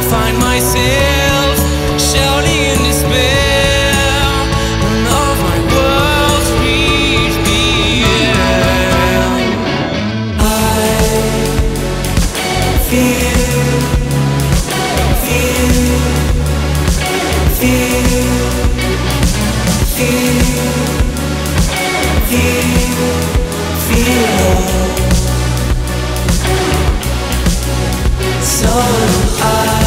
find myself shouting in despair, and all my worlds reach the end. I feel so I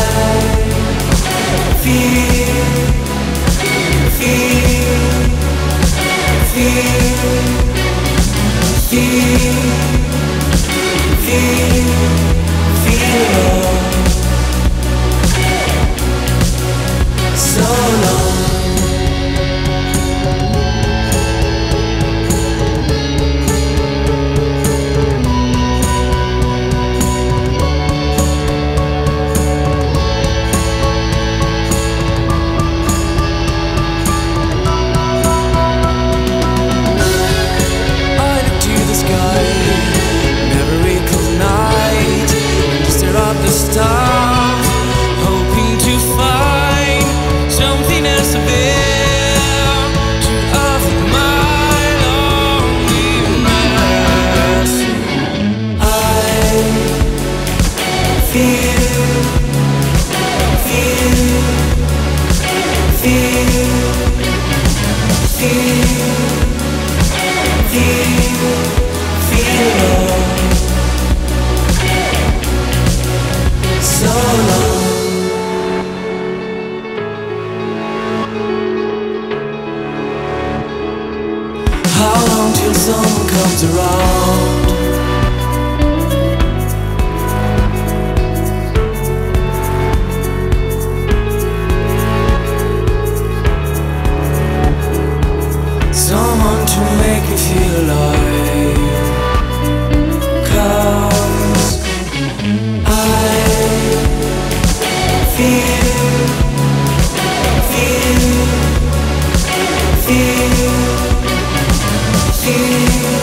so long. Stars, hoping to find something else there to offer my loneliness. I feel so long. How long till someone comes around? Someone to make me feel alive. 'Cause I feel